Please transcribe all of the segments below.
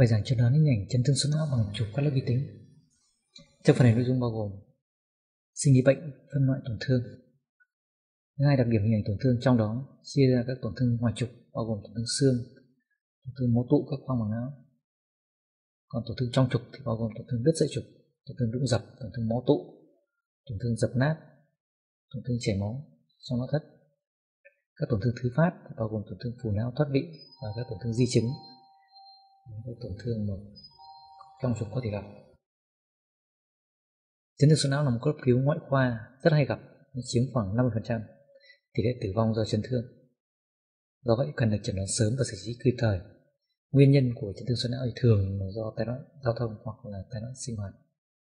Bài giảng chẩn đoán hình ảnh chấn thương sọ não bằng chụp cắt lớp vi tính. Trong phần này nội dung bao gồm sinh lý bệnh, phân loại tổn thương, hai đặc điểm hình ảnh tổn thương, trong đó chia ra các tổn thương ngoài trục bao gồm tổn thương xương, tổn thương mô tụ các khoang màng não. Còn tổn thương trong trục thì bao gồm tổn thương đứt dây trục, tổn thương đụng dập, tổn thương mô tụ, tổn thương dập nát, tổn thương chảy máu trong não thất. Các tổn thương thứ phát bao gồm tổn thương phù não thoát vị và các tổn thương di chứng, các tổn thương mà trong trục có thể gặp. Chấn thương sọ não là một cấp cứu ngoại khoa rất hay gặp, chiếm khoảng 50% tỷ lệ tử vong do chấn thương. Do vậy cần được chẩn đoán sớm và xử trí kịp thời. Nguyên nhân của chấn thương sọ não thường là do tai nạn giao thông hoặc là tai nạn sinh hoạt.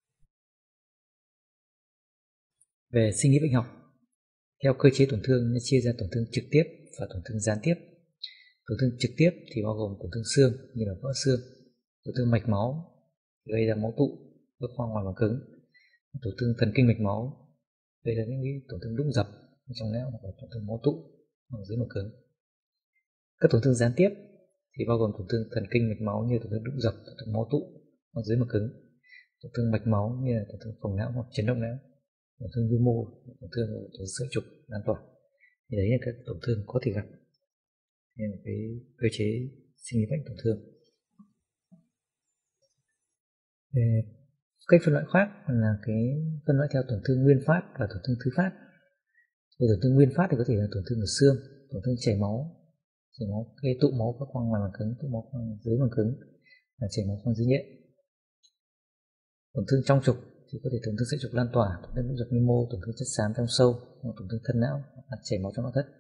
Về sinh lý bệnh học, theo cơ chế tổn thương nó chia ra tổn thương trực tiếp và tổn thương gián tiếp. Tổn thương trực tiếp thì bao gồm tổn thương xương như là vỡ xương, tổn thương mạch máu gây ra máu tụ các khoang ngoài màng cứng, tổn thương thần kinh mạch máu gây ra những tổn thương đụng dập trong não hoặc là tổn thương máu tụ ở dưới màng cứng. Các tổn thương gián tiếp thì bao gồm tổn thương thần kinh mạch máu như tổn thương đụng dập, tổn thương máu tụ ở dưới màng cứng, tổn thương mạch máu như là tổn thương phồng não hoặc chấn động não, tổn thương nhu mô, tổn thương sợi trục lan tỏa. Thì đấy là các tổn thương có thể gặp nên là cái cơ chế sinh lý bệnh tổn thương. Về cách phân loại khác là cái phân loại theo tổn thương nguyên phát và tổn thương thứ phát. Về tổn thương nguyên phát thì có thể là tổn thương ở xương, tổn thương chảy máu gây tụ máu các khoang ngoài màng cứng, tụ máu khoang dưới màng cứng và chảy máu khoang dưới nhện. Tổn thương trong trục thì có thể tổn thương sợi trục lan tỏa, tổn thương dập mô, tổn thương chất xám trong sâu, hoặc tổn thương thân não hoặc chảy máu trong não thất.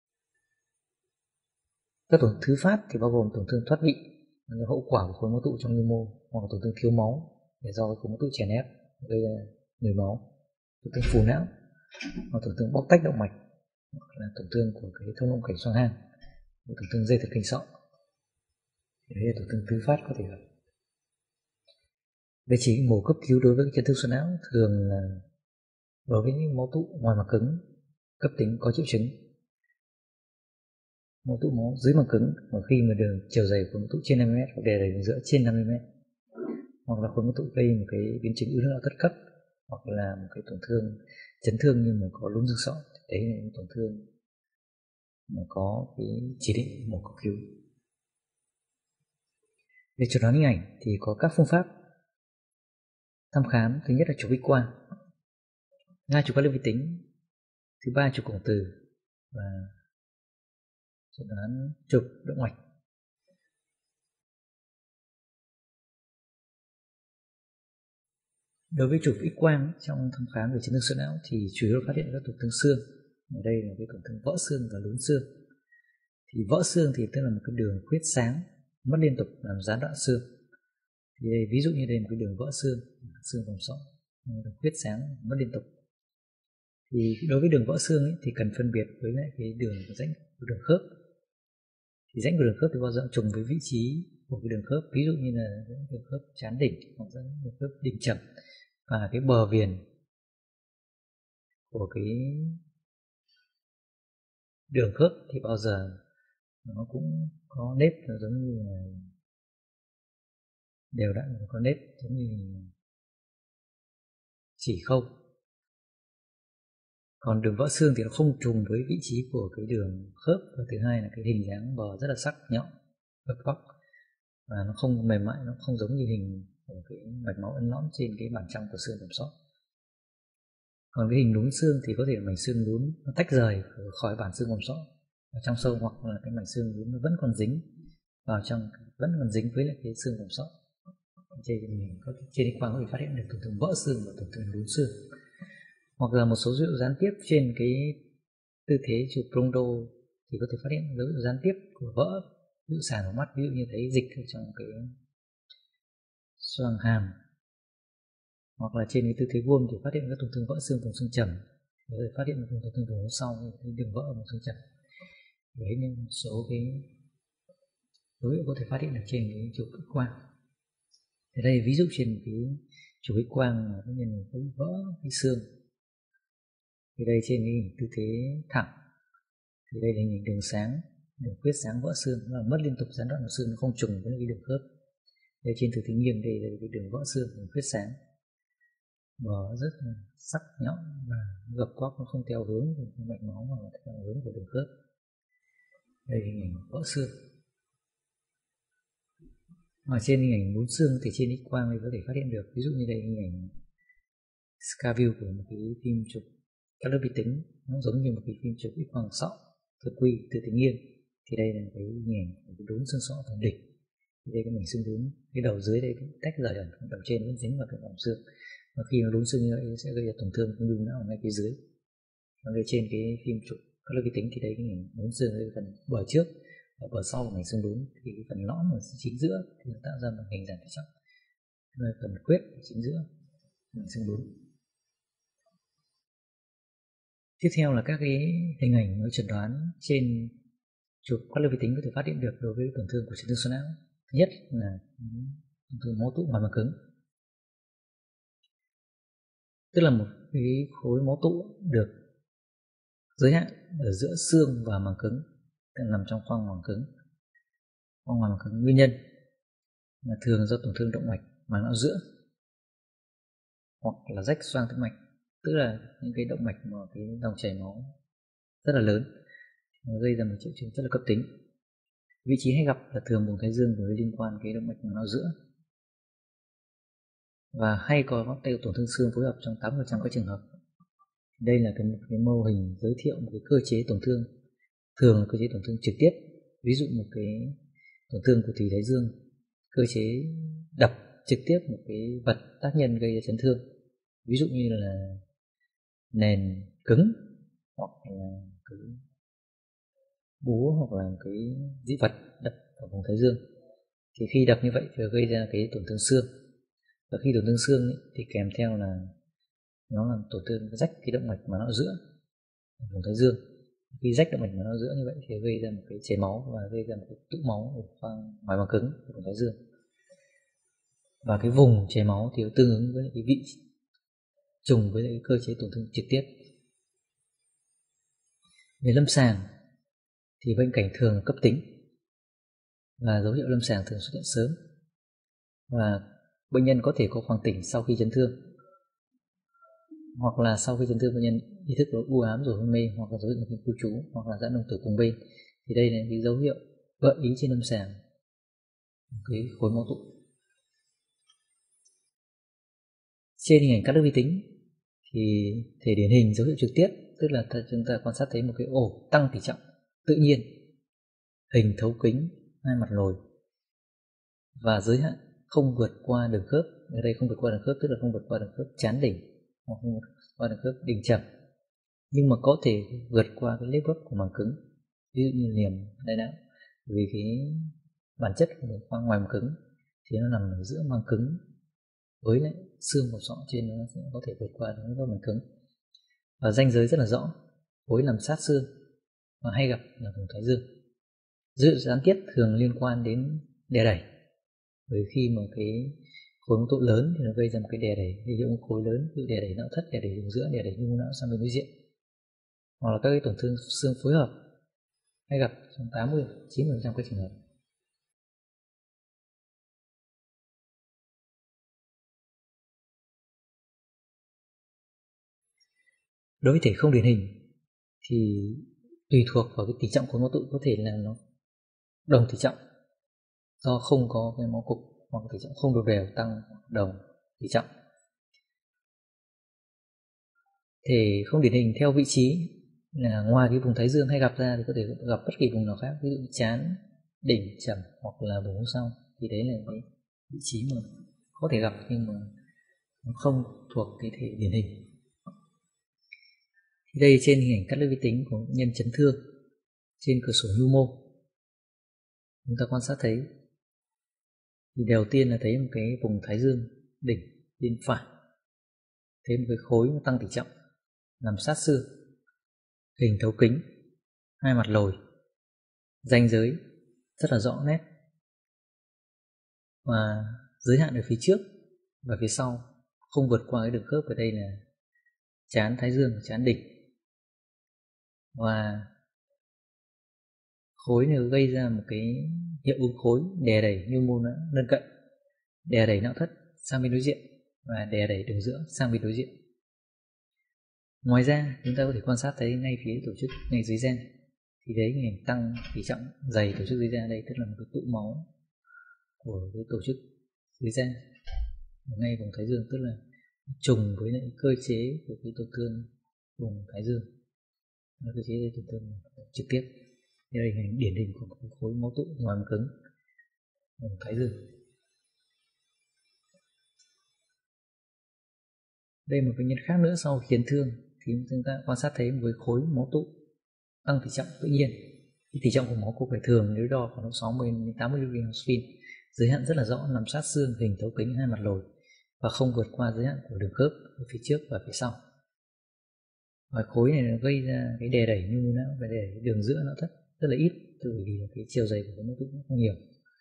Các tổn thứ phát thì bao gồm tổn thương thoát vị là hậu quả của khối máu tụ trong nhu mô, hoặc tổn thương thiếu máu để do khối máu tụ chèn ép gây ra nhồi máu, tổn thương phù não hoặc tổn thương bóc tách động mạch, hoặc là tổn thương của cái thông động cảnh xoang hang, tổn thương dây thần kinh sọ. Đấy là tổn thương thứ phát có thể gặp. Về chỉ mổ cấp cứu đối với chấn thương sọ não thường là đối với những máu tụ ngoài màng cứng cấp tính có triệu chứng, máu tụ máu dưới màng cứng và khi mà đường chiều dày của máu tụ trên 50m hoặc đè dày giữa trên 50m, hoặc là khối máu tụ gây một cái biến chứng ứ não thất cấp, hoặc là một cái tổn thương chấn thương nhưng mà có lún xương sọ. Đấy là những tổn thương mà có cái chỉ định mổ cấp cứu. Về chẩn đoán hình ảnh thì có các phương pháp thăm khám. Thứ nhất là chụp X-quang, thứ hai chụp cắt lớp vi tính, thứ ba chụp cộng từ và chẩn đoán chụp động mạch. Đối với chụp X-quang trong thăm khám về chấn thương sọ não thì chủ yếu phát hiện các tổn thương xương. Ở đây là cái tổn thương vỡ xương và lún xương. Thì vỡ xương thì tức là một cái đường khuyết sáng mất liên tục làm gián đoạn xương. Thì đây, ví dụ như đây là một cái đường vỡ xương vòng sọ, đường khuyết sáng mất liên tục. Thì đối với đường vỡ xương ấy, thì cần phân biệt với lại cái rãnh của đường khớp. Thì rãnh của đường khớp thì bao giờ trùng với vị trí của cái đường khớp, ví dụ như là đường khớp trán đỉnh hoặc đường khớp đỉnh trầm, và cái bờ viền của cái đường khớp thì bao giờ nó cũng có nếp, nó giống như là đều đặn, có nếp giống như chỉ khâu. Còn đường vỡ xương thì nó không trùng với vị trí của cái đường khớp, và thứ hai là cái hình dáng bờ rất là sắc nhọn, gập góc, và nó không mềm mại, nó không giống như hình của cái mạch máu ấn lõm trên cái bản trong của xương vòng sọ. Còn cái hình lún xương thì có thể là mảnh xương lún nó tách rời khỏi bản xương vòng sọ ở trong sâu, hoặc là cái mảnh xương lún nó vẫn còn dính vào trong, vẫn còn dính với lại cái xương vòng sọ. Trên X-quang có thể phát hiện được tổn thương vỡ xương và tổn thương lún xương. Hoặc là một số dấu hiệu gián tiếp trên cái tư thế chụp Pronto thì có thể phát hiện dấu hiệu gián tiếp của vỡ, ví dụ sàn vào mắt, ví dụ như thấy dịch ở trong cái xoang hàm, hoặc là trên cái tư thế vuông thì phát hiện các tổn thương vỡ xương vùng xương trầm, có thể phát hiện được tổn thương vùng hố sau, cái đường vỡ ở vùng xương trầm. Đấy nên một số cái dấu hiệu có thể phát hiện được trên cái chụp X-quang. Ở đây ví dụ trên cái chụp X-quang là bệnh nhân có vỡ cái xương. Thì đây trên cái hình tư thế thẳng thì đây là hình đường sáng, đường khuyết sáng vỡ xương, nó mất liên tục gián đoạn của xương, nó không trùng với cái đường khớp. Đây trên tử tính nghiêng đây là cái đường vỡ xương, đường khuyết sáng, và rất là sắc nhọn và gập quắp, nó không theo hướng của mạch máu mà theo hướng của đường khớp. Đây là hình ảnh vỡ xương. Ở trên hình ảnh bốn xương thì trên X quang thì có thể phát hiện được, ví dụ như đây hình ảnh scan view của một cái phim chụp các lớp vi tính, nó giống như một cái phim chụp X quang sọ thực quy từ tính nghiêng. Thì đây là cái hình ảnh của cái đốn xương sọ phần đỉnh. Thì đây cái mảnh xương đốn, cái đầu dưới đây cũng tách rời hẳn, đầu trên vẫn dính vào cái vòng xương, và khi nó đốn xương như vậy nó sẽ gây ra tổn thương khung đun não ngay phía dưới. Còn đây trên cái phim chụp các lớp vi tính thì đây cái hình đốn xương đây phần bờ trước và bờ sau của mảnh xương đốn, thì cái phần lõm ở chính giữa thì nó tạo ra một hình giảm thể trọng, nơi phần khuyết ở chính giữa mảnh xương đốn. Tiếp theo là các cái hình ảnh nó chẩn đoán trên chụp các lớp vi tính có thể phát hiện được đối với tổn thương của chấn thương xoắn não. Thứ nhất là tổn thương máu tụ ngoài màng cứng, tức là một cái khối máu tụ được giới hạn ở giữa xương và màng cứng, nằm trong khoang màng cứng. Khoang màng cứng nguyên nhân là thường do tổn thương động mạch màng não giữa hoặc là rách xoang tĩnh mạch, tức là những cái động mạch mà cái dòng chảy máu rất là lớn, nó gây ra một triệu chứng rất là cấp tính. Vị trí hay gặp là thường vùng thái dương với liên quan cái động mạch màng não giữa, và hay có tổn thương xương phối hợp trong 80% các trường hợp. Đây là cái mô hình giới thiệu một cái cơ chế tổn thương, thường là cơ chế tổn thương trực tiếp. Ví dụ một cái tổn thương của thùy thái dương, cơ chế đập trực tiếp một cái vật tác nhân gây ra chấn thương, ví dụ như là nền cứng hoặc là cái búa hoặc là cái dĩ vật đập vào vùng thái dương. Thì khi đập như vậy thì gây ra cái tổn thương xương, và khi tổn thương xương ấy, thì kèm theo là nó làm tổn thương rách cái động mạch màng não giữa vùng thái dương. Khi rách động mạch màng não giữa như vậy thì gây ra một cái chảy máu và gây ra một cái tụ máu ở khoang ngoài màng cứng của vùng thái dương. Và cái vùng chảy máu thì tương ứng với cái vị trùng với cái cơ chế tổn thương trực tiếp. Về lâm sàng thì bệnh cảnh thường là cấp tính và dấu hiệu lâm sàng thường xuất hiện sớm, và bệnh nhân có thể có khoảng tỉnh sau khi chấn thương, hoặc là sau khi chấn thương bệnh nhân ý thức có u ám rồi hôn mê, hoặc là dấu hiệu ngừng khu trú, hoặc là giãn đồng tử cùng bên. Thì đây là cái dấu hiệu gợi ý trên lâm sàng cái khối máu tụ. Trên hình ảnh cắt lớp vi tính thì thể điển hình dấu hiệu trực tiếp, tức là chúng ta quan sát thấy một cái ổ tăng tỉ trọng tự nhiên, hình thấu kính, hai mặt lồi, và giới hạn không vượt qua đường khớp. Ở đây không vượt qua đường khớp tức là không vượt qua đường khớp trán đỉnh hoặc không vượt qua đường khớp đỉnh trầm, nhưng mà có thể vượt qua cái lớp bắp của màng cứng, ví dụ như liềm đại não, vì cái bản chất của khoang ngoài màng cứng thì nó nằm ở giữa màng cứng với lại xương của sọ trên, nó sẽ có thể vượt qua được lớp bắp màng cứng, và ranh giới rất là rõ, khối nằm sát xương và hay gặp là vùng thái dương. Dấu hiệu gián tiếp thường liên quan đến đè đẩy, bởi khi mà cái khối máu tụ lớn thì nó gây ra một cái đè đẩy, ví dụ khối lớn như đè đẩy não thất, đè đẩy vùng giữa, đè đẩy nhu não sang bên đối diện, hoặc là các cái tổn thương xương phối hợp hay gặp trong 80-90% các trường hợp. Đối với thể không điển hình thì tùy thuộc vào cái tỷ trọng khối máu tụ, có thể là nó đồng tỷ trọng do không có cái máu cục, hoặc tỷ trọng không đều đều tăng đồng tỷ trọng. Thể không điển hình theo vị trí là ngoài cái vùng thái dương hay gặp ra thì có thể gặp bất kỳ vùng nào khác, ví dụ như trán, đỉnh, trầm hoặc là vùng sau. Thì đấy là cái vị trí mà có thể gặp nhưng mà nó không thuộc cái thể điển hình. Thì đây trên hình ảnh cắt lớp vi tính của bệnh nhân chấn thương trên cửa sổ nhu mô, chúng ta quan sát thấy thì đầu tiên là thấy một cái vùng thái dương đỉnh bên phải, thấy một cái khối tăng tỷ trọng nằm sát xương, hình thấu kính, hai mặt lồi, ranh giới rất là rõ nét, và giới hạn ở phía trước và phía sau không vượt qua cái đường khớp. Ở đây là trán thái dương, trán đỉnh, và khối này gây ra một cái hiệu ứng khối đè đẩy nhu mô não lân cận, đè đẩy não thất sang bên đối diện và đè đẩy đường giữa sang bên đối diện. Ngoài ra chúng ta có thể quan sát thấy ngay phía tổ chức ngay dưới da, thì đấy hình ảnh tăng tỷ trọng dày tổ chức dưới da đây, tức là một cái tụ máu của cái tổ chức dưới da ngay vùng thái dương, tức là trùng với lại cơ chế của cái tổn thương vùng thái dương, cơ chế tổn thương trực tiếp. Đây là hình ảnh điển hình của một khối máu tụ ngoài màng cứng vùng thái dương. Đây một bệnh nhân khác nữa sau chấn thương thì chúng ta quan sát thấy một cái khối máu tụ tăng tỷ trọng tự nhiên. Thì tỷ trọng của máu cô phải thường nếu đo khoảng 60 đến 80 mg spin, giới hạn rất là rõ, nằm sát xương, hình thấu kính hai mặt lồi và không vượt qua giới hạn của đường khớp ở phía trước và phía sau. Và khối này nó gây ra cái đè đẩy nhu não và đè đẩy đường giữa não thất rất là ít, bởi vì cái chiều dày của cái máu tụ không nhiều.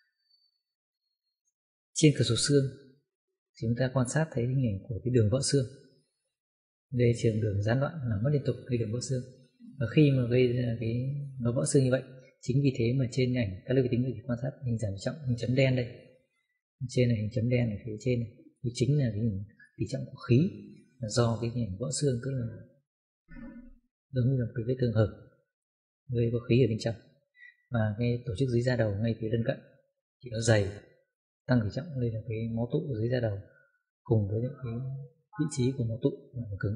Trên cửa sổ xương thì chúng ta quan sát thấy hình ảnh của cái đường vỡ xương. Đây trường đường gián đoạn làm mất liên tục gây đường vỡ xương, và khi mà gây ra cái nó vỡ xương như vậy, chính vì thế mà trên ảnh các lớp vi tính thì quan sát hình giảm tỷ trọng, hình chấm đen đây, trên này hình chấm đen ở phía trên này, thì chính là cái hình tỷ trọng của khí, là do cái hình vỡ xương, tức là giống như là một cái vết thương hở gây có khí ở bên trong, và cái tổ chức dưới da đầu ngay phía lân cận thì nó dày, tăng tỷ trọng đây là cái máu tụ ở dưới da đầu cùng với cái vị trí của máu tụ là cứng.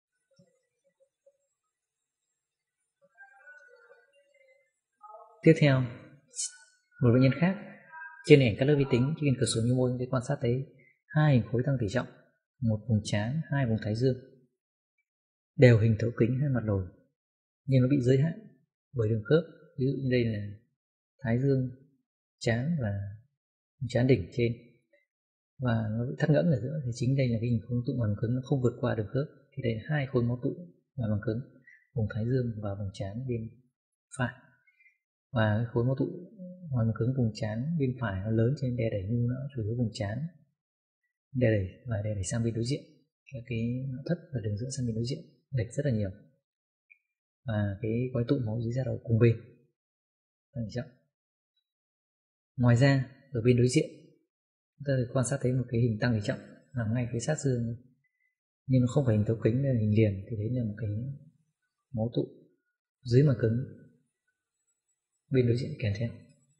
Tiếp theo, một bệnh nhân khác trên ảnh các lớp vi tính trên cửa sổ nhu mô chúng quan sát thấy hai hình khối tăng tỷ trọng, một vùng trán, hai vùng thái dương, đều hình thấu kính hai mặt lồi, nhưng nó bị giới hạn bởi đường khớp. Ví dụ như đây là thái dương, trán và vùng trán đỉnh trên, và nó bị thắt ngẫm ở giữa, thì chính đây là cái hình khối máu tụ ngoài màng cứng, nó không vượt qua đường khớp. Thì đây là hai khối máu tụ ngoài màng cứng, vùng thái dương và vùng trán bên phải, và cái khối máu tụ ngoài màng cứng vùng trán bên phải nó lớn trên đè đẩy nhu não chủ yếu vùng trán, đè đẩy và đè đẩy sang bên đối diện, cái não thất và đường giữa sang bên đối diện đẩy rất là nhiều, và cái gói tụ máu dưới da đầu cùng bên tăng tỷ trọng. Ngoài ra ở bên đối diện chúng ta quan sát thấy một cái hình tăng tỷ trọng nằm ngay phía sát xương, nhưng nó không phải hình thấu kính, là hình liền, thì đấy là một cái máu tụ dưới màng cứng bên đối diện kèm theo.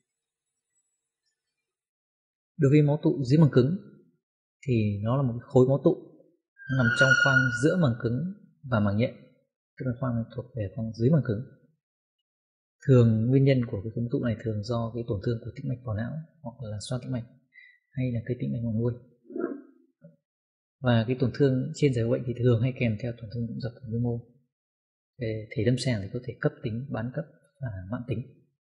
Đối với máu tụ dưới màng cứng thì nó là một khối máu tụ nằm trong khoang giữa màng cứng và màng nhện, tức là khoang thuộc về khoang dưới màng cứng. Thường nguyên nhân của cái khối máu tụ này thường do cái tổn thương của tĩnh mạch vào não, hoặc là xoang tĩnh mạch, hay là cái tĩnh mạch vào nuôi. Và cái tổn thương trên giai bệnh thì thường hay kèm theo tổn thương động dập của nhu mô. Về thể lâm sàng thì có thể cấp tính, bán cấp và mãn tính.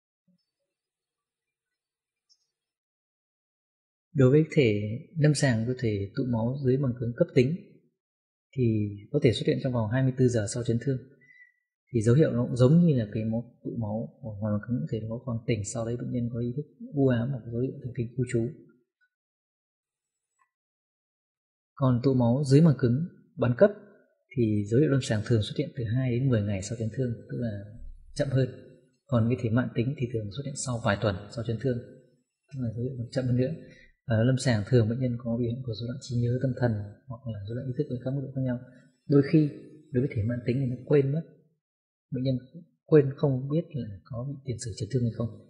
Đối với thể lâm sàng có thể tụ máu dưới màng cứng cấp tính thì có thể xuất hiện trong vòng 24 giờ sau chấn thương. Thì dấu hiệu nó cũng giống như là cái máu tụ máu của ngoài màng cứng, có thể có khoảng tỉnh, sau đấy bệnh nhân có ý thức u ám hoặc dấu hiệu thần kinh khu trú. Còn tụ máu dưới màng cứng bán cấp thì dấu hiệu lâm sàng thường xuất hiện từ 2 đến 10 ngày sau chấn thương, tức là chậm hơn. Còn cái thể mãn tính thì thường xuất hiện sau vài tuần sau chấn thương, tức là dấu hiệu chậm hơn nữa. Và lâm sàng thường bệnh nhân có biểu hiện của rối loạn trí nhớ tâm thần hoặc là rối loạn ý thức với các mức độ khác nhau. Đôi khi đối với thể mãn tính thì nó quên mất, bệnh nhân quên không biết là có bị tiền sử chấn thương hay không.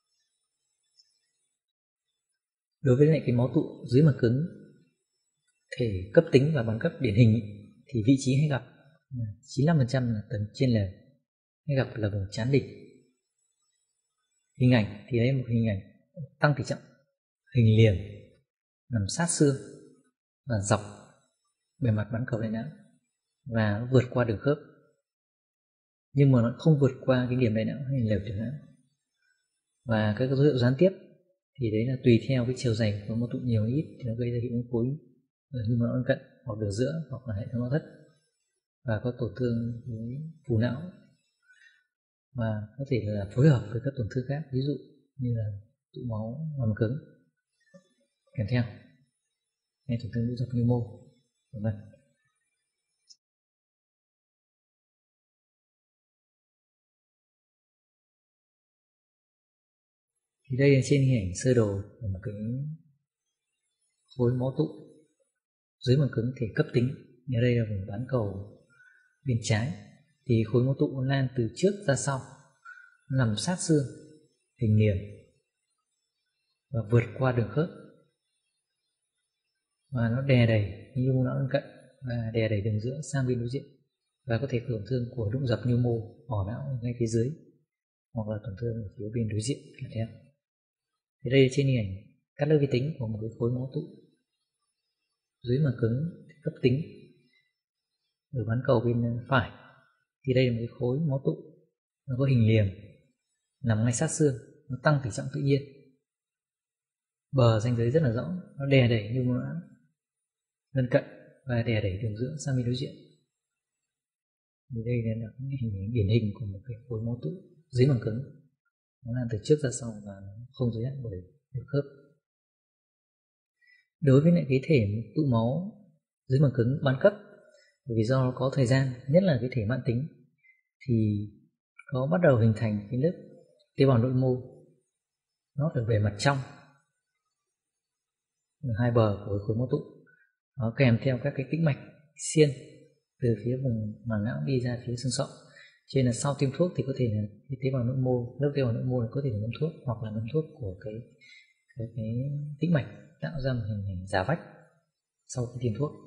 Đối với lại cái máu tụ dưới màng cứng thể cấp tính và bán cấp điển hình thì vị trí hay gặp 95% là tầng trên lề, hay gặp là vùng trán đỉnh. Hình ảnh thì đây là một hình ảnh tăng tỷ trọng, hình liền nằm sát xương và dọc bề mặt bán cầu đại não, và nó vượt qua đường khớp, nhưng mà nó không vượt qua cái điểm đại não hay lều tiểu não. Và các dấu hiệu gián tiếp thì đấy là tùy theo cái chiều dày của máu tụ nhiều hay ít thì nó gây ra hiệu ứng khối ở nhu não lân cận hoặc đường giữa hoặc là hệ thống não thất, và có tổn thương với phù não, và có thể là phối hợp với các tổn thương khác, ví dụ như là tụ máu ngoài màng cứng kèm theo hay tổn thương dập nhu mô, vân vân. Thì đây là trên hình ảnh sơ đồ của một cái khối máu tụ dưới màng cứng thể cấp tính. Ở đây là vùng bán cầu bên trái, thì khối máu tụ lan từ trước ra sau, nằm sát xương, hình niềm và vượt qua đường khớp, và nó đè đẩy nhu não lân cận và đè đẩy đường giữa sang bên đối diện, và có thể tổn thương của đụng dập nhu mô vỏ não ngay phía dưới, hoặc là tổn thương ở phía bên đối diện kèm theo. Thì đây trên hình ảnh cắt lớp vi tính của một cái khối máu tụ dưới màng cứng cấp tính ở bán cầu bên phải. Thì đây là một cái khối máu tụ, nó có hình liềm nằm ngay sát xương, nó tăng tỉ trọng tự nhiên, bờ ranh giới rất là rõ, nó đè đẩy nhu mô não lân cận và đè đẩy đường giữa sang bên đối diện. Thì đây là những hình ảnh điển hình của một cái khối máu tụ dưới màng cứng, nó lan từ trước ra sau và nó không giới hạn bởi đường khớp. Đối với lại cái thể tụ máu dưới màng cứng ban cấp, bởi vì do nó có thời gian, nhất là cái thể mãn tính, thì có bắt đầu hình thành cái lớp tế bào nội mô, nó ở bề mặt trong ở hai bờ của khối máu tụ, nó kèm theo các cái tĩnh mạch xiên từ phía vùng màng não đi ra phía xương sọ. Cho nên là sau tiêm thuốc thì có thể là cái tế bào nội mô, lớp tế bào nội mô này có thể là ngấm thuốc, hoặc là ngấm thuốc của cái tĩnh mạch tạo ra một hình ảnh giả vách sau khi tiêm thuốc.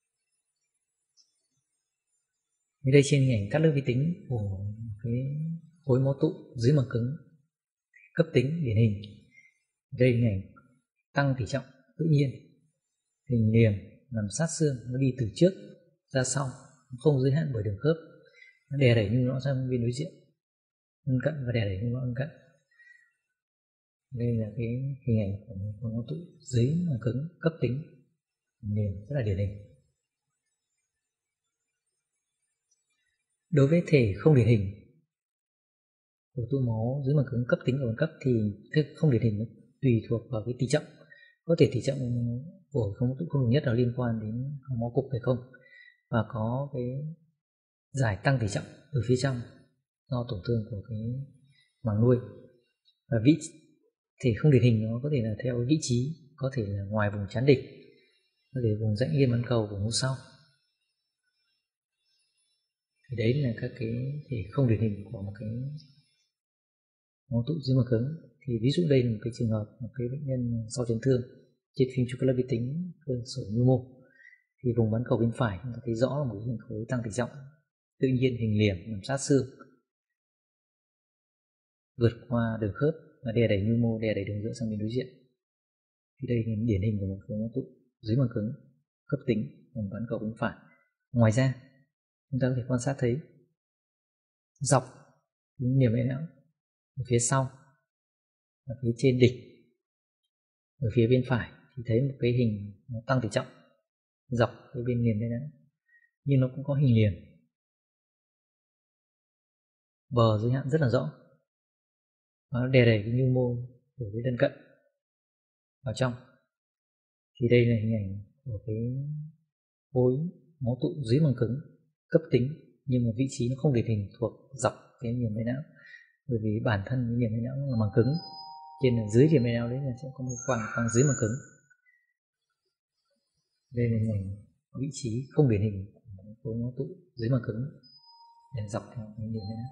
Thì đây trên hình ảnh cắt lớp vi tính của cái khối máu tụ dưới màng cứng cấp tính điển hình. Đây hình ảnh tăng tỉ trọng tự nhiên, hình liềm nằm sát xương, nó đi từ trước ra sau, không giới hạn bởi đường khớp, nó đè đẩy nhu não sang bên đối diện lân cận và đè đẩy nhu não lân cận. Đây là cái hình ảnh của khối máu tụ dưới màng cứng cấp tính, hình liềm rất là điển hình. Đối với thể không điển hình của tụ máu dưới màng cứng cấp tính và ban cấp thì không điển hình tùy thuộc vào cái tỷ trọng. Có thể tỷ trọng của khối máu tụ không đồng nhất là liên quan đến máu cục hay không, và có cái giải tăng tỷ trọng ở phía trong do tổn thương của cái màng nuôi. Và vị thể không điển hình nó có thể là theo vị trí, có thể là ngoài vùng trán đỉnh, có thể vùng rãnh yên bán cầu của ngô sau. Thì đấy là các cái thể không điển hình của một cái máu tụ dưới màng cứng. Thì ví dụ đây là một cái trường hợp một cái bệnh nhân sau chấn thương trên phim chụp cắt lớp vi tính cơ sở nhu mô, thì vùng bán cầu bên phải chúng ta thấy rõ là một hình khối tăng tỉ trọng tự nhiên, hình liềm nằm sát xương, vượt qua đường khớp và đè đẩy nhu mô, đè đẩy đường giữa sang bên đối diện. Thì đây là điển hình của một khối máu tụ dưới màng cứng cấp tính vùng bán cầu bên phải. Ngoài ra chúng ta có thể quan sát thấy dọc những niềm mẽ não ở phía sau, ở phía trên đỉnh, ở phía bên phải thì thấy một cái hình nó tăng tỉ trọng dọc cái bên niềm mẽ não, nhưng nó cũng có hình liềm, bờ giới hạn rất là rõ, nó đè đẩy cái nhu mô của cái lân cận vào trong. Thì đây là hình ảnh của cái khối máu tụ dưới màng cứng cấp tính, nhưng mà vị trí nó không điển hình thuộc dọc cái niềm mẽ não, bởi vì bản thân cái niềm mẽ não là màng cứng, trên là dưới niềm mẽ não đấy là sẽ có một quầng dưới màng cứng. Đây là hình ảnh vị trí không điển hình của khối máu tụ dưới màng cứng để dọc theo cái niềm mẽ não.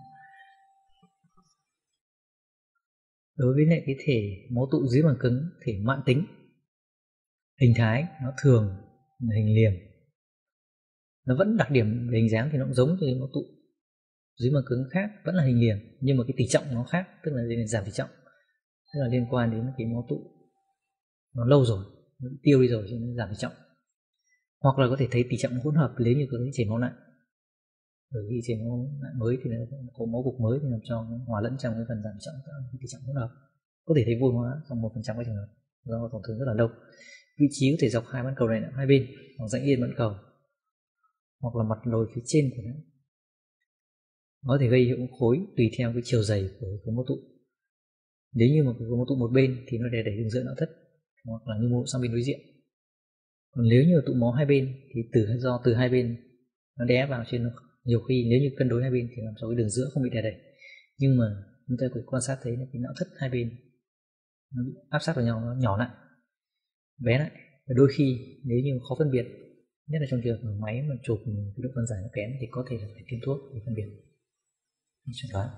Đối với lại cái thể máu tụ dưới màng cứng thể mãn tính, hình thái nó thường là hình liềm, nó vẫn đặc điểm về hình dáng thì nó cũng giống như cái máu tụ dưới màng cứng khác, vẫn là hình liềm, nhưng mà cái tỷ trọng nó khác, tức là giảm tỷ trọng, tức là liên quan đến cái máu tụ nó lâu rồi, nó tiêu đi rồi cho nên giảm tỷ trọng. Hoặc là có thể thấy tỷ trọng hỗn hợp nếu như có cái chảy máu nặng, bởi vì chảy máu nặng mới thì nó có máu cục mới thì làm cho nó hòa lẫn trong cái phần giảm tỷ trọng, tỷ trọng hỗn hợp. Có thể thấy vôi hóa trong 1% các trường hợp do tổn thương rất là lâu. Vị trí có thể dọc hai bán cầu này hai bên, hoặc rãnh yên bán cầu, hoặc là mặt lồi phía trên của nó. Nó có thể gây hiệu khối tùy theo cái chiều dày của khối máu tụ. Nếu như mà khối máu tụ một bên thì nó đè đẩy đường giữa não thất, hoặc là nhu mô sang bên đối diện. Còn nếu như tụ máu hai bên thì do từ hai bên nó đè vào, trên nhiều khi nếu như cân đối hai bên thì làm cho cái đường giữa không bị đè đẩy, nhưng mà chúng ta phải quan sát thấy là cái não thất hai bên nó bị áp sát vào nhau, nó nhỏ lại, bé lại, Đôi khi nếu như khó phân biệt, nhất là trong trường hợp máy mà chụp cái độ phân giải nó kém thì có thể là phải tiêm thuốc để phân biệt chẩn đoán.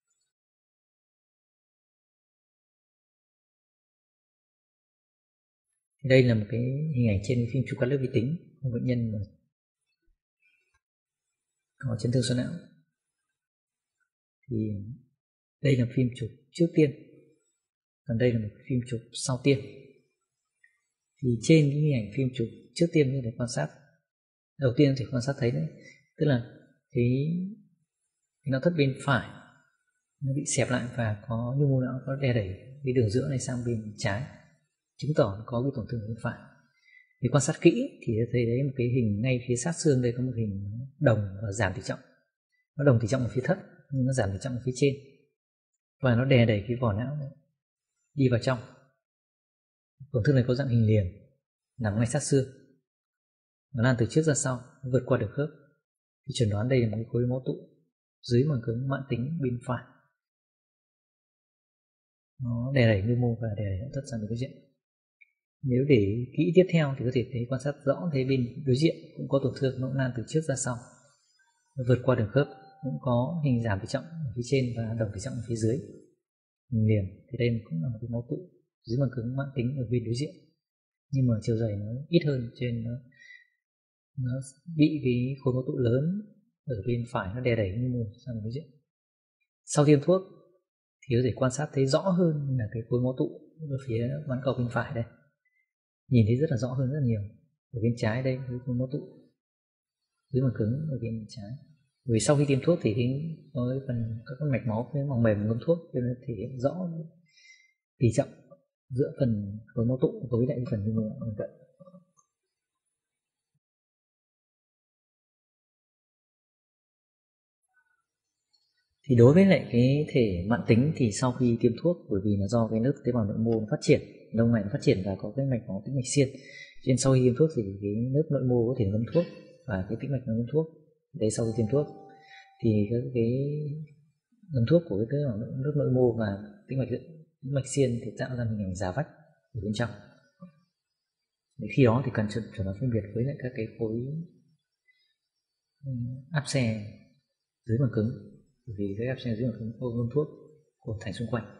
Đây là một cái hình ảnh trên phim chụp cắt lớp vi tính của bệnh nhân mà có chấn thương xoắn não. Thì đây là phim chụp trước tiêm, còn đây là một phim chụp sau tiêm. Thì trên cái hình ảnh phim chụp trước tiêm như để quan sát, đầu tiên thì quan sát thấy đấy, tức là cái não thất bên phải nó bị xẹp lại và có nhu mô não có đè đẩy cái đường giữa này sang bên trái, chứng tỏ có cái tổn thương bên phải. Thì quan sát kỹ thì thấy đấy một cái hình ngay phía sát xương, đây có một hình đồng và giảm tỷ trọng. Nó đồng tỷ trọng ở phía thấp nhưng nó giảm tỷ trọng ở phía trên, và nó đè đẩy cái vỏ não đi vào trong. Tổn thương này có dạng hình liềm, nằm ngay sát xương, nó lan từ trước ra sau, vượt qua được khớp. Thì chẩn đoán đây là một cái khối máu tụ dưới màng cứng mãn tính bên phải, nó đè đẩy nhu mô và đè đẩy não thất sang bên đối diện. Nếu để kỹ tiếp theo thì có thể thấy quan sát rõ thấy bên đối diện cũng có tổn thương, nó cũng lan từ trước ra sau, nó vượt qua đường khớp, cũng có hình giảm tỷ trọng ở phía trên và đồng tỷ trọng ở phía dưới hình liềm. Thì đây cũng là một cái máu tụ dưới màng cứng mãn tính ở bên đối diện, nhưng mà chiều dày nó ít hơn, cho nên nó bị cái khối máu tụ lớn ở bên phải nó đè đẩy nhu mô sang bên đối diện. Sau tiêm thuốc thì có thể quan sát thấy rõ hơn là cái khối máu tụ ở phía bán cầu bên phải đây, nhìn thấy rất là rõ hơn rất là nhiều. Ở bên trái đây cái khối máu tụ dưới màng cứng ở bên trái. Vì sau khi tiêm thuốc thì có cái phần các mạch máu cái mỏng mềm ngâm thuốc, cho nên thể hiện rõ tỷ trọng giữa phần khối máu tụ với lại cái phần nhu mô não cận. Thì đối với lại cái thể mãn tính thì sau khi tiêm thuốc, bởi vì là do cái lớp tế bào nội mô phát triển, đông mạch phát triển và có cái mạch máu tĩnh mạch xiên, cho nên sau khi tiêm thuốc thì cái lớp nội mô có thể ngâm thuốc và cái tĩnh mạch nó ngâm thuốc. Đấy, sau khi tiêm thuốc thì cái ngâm thuốc của cái lớp nội mô và tĩnh mạch xiên thì tạo ra hình ảnh giá vách ở bên trong. Để khi đó thì cần chuẩn đoán phân biệt với lại các cái khối áp xe dưới màng cứng, bởi vì cái áp xe dưới màng cứng có ngâm thuốc của thành xung quanh.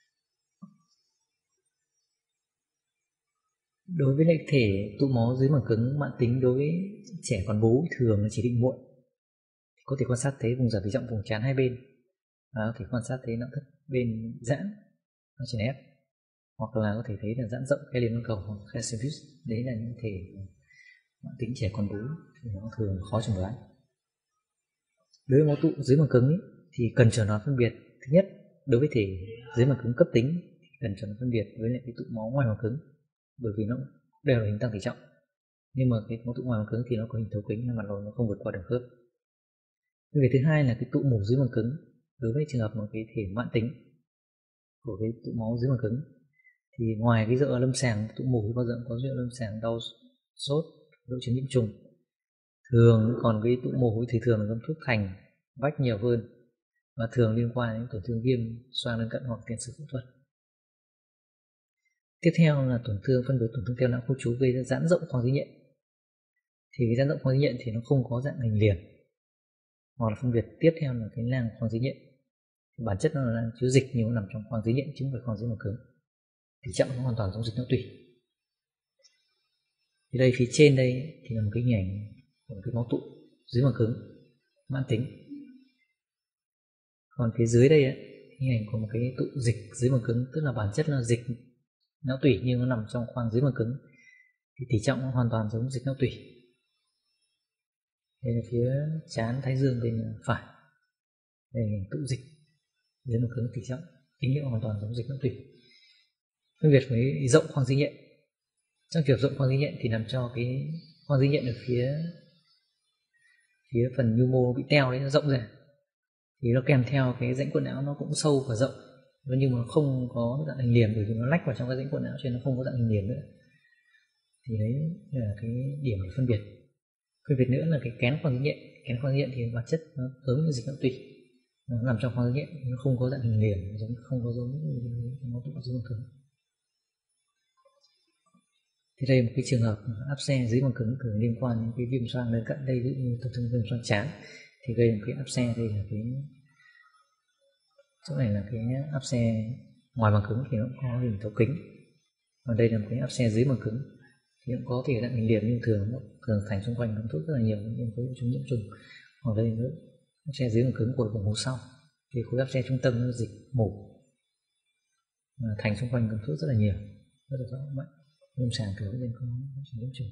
Đối với lại thể tụ máu dưới màng cứng mãn tính đối với trẻ còn bú thường là chỉ định muộn, thì có thể quan sát thấy vùng giảm tỷ trọng vùng trán hai bên, và có thể quan sát thấy não thất bên giãn, nó chèn ép, hoặc là có thể thấy là giãn rộng cái liên cầu hoặc Cassius. Đấy là những thể mãn tính trẻ còn bú thì nó thường khó chẩn đoán. Đối với máu tụ dưới màng cứng thì cần chẩn đoán phân biệt. Thứ nhất, đối với thể dưới màng cứng cấp tính thì cần chẩn đoán phân biệt với lại cái tụ máu ngoài màng cứng, bởi vì nó đều là hình tăng tỷ trọng, nhưng mà cái máu tụ ngoài màng cứng thì nó có hình thấu kính, mặt lồi nó không vượt qua đường khớp. Phân biệt thứ hai là cái tụ mủ dưới màng cứng. Đối với trường hợp một cái thể mãn tính của cái tụ máu dưới màng cứng thì ngoài cái dấu hiệu lâm sàng tụ mủ thì bao giờ cũng có dấu hiệu lâm sàng đau sốt, độ chấn nhiễm trùng. Thường còn cái tụ mủ thì thường là ngâm thuốc thành vách nhiều hơn, và thường liên quan đến tổn thương viêm xoang lân cận hoặc tiền sử phẫu thuật. Tiếp theo là tổn thương phân biệt tổn thương teo não khu trú gây ra giãn rộng khoang dưới nhện. Thì cái giãn rộng khoang dưới nhện thì nó không có dạng hình liềm, hoặc là phân biệt tiếp theo là cái nang khoang dưới nhện. Thì bản chất nó là chứa dịch nhưng nó nằm trong khoang dưới nhện chứ không phải khoang dưới màng cứng. Tỷ trọng nó hoàn toàn giống dịch não tủy. Thì đây phía trên đây thì là một cái hình ảnh của cái máu tụ dưới màng cứng mãn tính. Còn phía dưới đây ấy, hình ảnh của một cái tụ dịch dưới màng cứng, tức là bản chất là dịch não tủy nhưng nó nằm trong khoang dưới màng cứng, thì tỷ trọng nó hoàn toàn giống dịch não tủy. Đây là phía trán thái dương bên phải, đây là hình tụ dịch dưới màng cứng, tỷ trọng tín hiệu hoàn toàn giống dịch não tủy. Phân biệt với rộng khoang dưới nhện. Trong trường hợp rộng khoang dưới nhện thì làm cho cái khoang dưới nhện ở phía phần nhu mô bị teo đấy nó rộng ra, thì nó kèm theo cái rãnh cuộn não nó cũng sâu và rộng, nhưng mà không có dạng hình liềm, bởi vì nó lách vào trong cái rãnh cuộn não cho nên nó không có dạng hình liềm nữa. Thì đấy là cái điểm để phân biệt. Phân biệt nữa là cái kén khoang dưới nhện. Kén khoang dưới nhện thì bản chất nó giống như dịch não tủy, nó nằm trong khoang dưới nhện, nó không có dạng hình liềm, không có giống máu tụ dưới màng cứng. Thì đây là một cái trường hợp áp xe dưới màng cứng thường liên quan đến cái viêm xoang lân cận. Đây ví dụ như tổn thương viêm xoang trán thì gây một cái áp xe. Đây là cái chỗ này là cái áp xe ngoài màng cứng thì nó cũng có hình thấu kính, còn đây là một cái áp xe dưới màng cứng thì cũng có thể là hình điểm, nhưng thường thành xung quanh nấm thuốc rất là nhiều nên với chúng nhiễm trùng. Còn đây nữa áp xe dưới màng cứng của vùng hố sau thì khối áp xe trung tâm nó dịch mủ thành xung quanh nấm thuốc rất là nhiều, rất là rõ mạnh. Lâm sàng thường nên có nhiễm trùng.